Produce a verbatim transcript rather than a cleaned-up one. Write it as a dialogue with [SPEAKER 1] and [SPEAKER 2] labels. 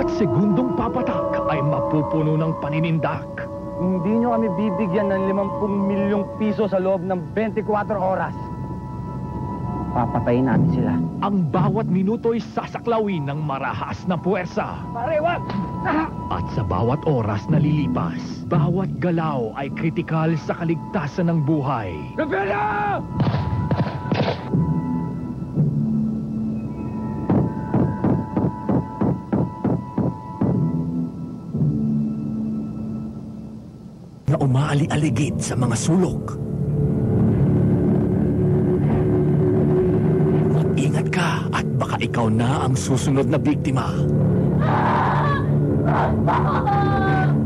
[SPEAKER 1] Segundong papatak ay mapupuno ng paninindak.
[SPEAKER 2] Hindi nyo kami bibigyan ng limampung milyong piso sa loob ng twenty-four oras. Papatayin natin sila.
[SPEAKER 1] Ang bawat minuto'y sasaklawin ng marahas na puwersa.
[SPEAKER 2] Pare, wag!
[SPEAKER 1] At sa bawat oras na lilipas, bawat galaw ay kritikal sa kaligtasan ng buhay.
[SPEAKER 2] Rivera!
[SPEAKER 1] Na umaali-aligid sa mga sulok. Mag-ingat ka at baka ikaw na ang susunod na biktima.